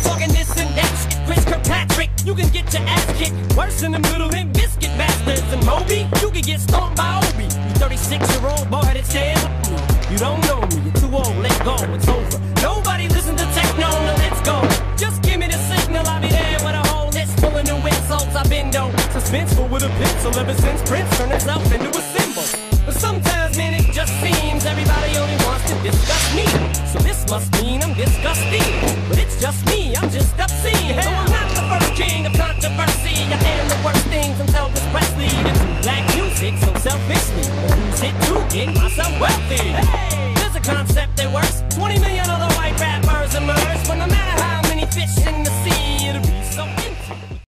talking this and that shit. Chris Kirkpatrick, you can get your ass kicked. Worse in the middle than biscuit masters. And Moby, you can get stomped by Obi. You 36-year-old boy headed stare. You don't know me, you're too old, let go, it's over. Nobody listen to techno, no, let's go. Just give me the signal, I'll be there with a whole list full of new insults I've been though. Suspenseful with a pencil ever since Prince turned himself into a symbol. But sometimes, man, it just seems everybody only wants to discuss me. So this must mean I'm disgusting. But it's just me, I'm just obscene. No, I'm not the first king of controversy. I am the worst thing from Elvis Presley to black music so selfishly. Use it to get myself wealthy.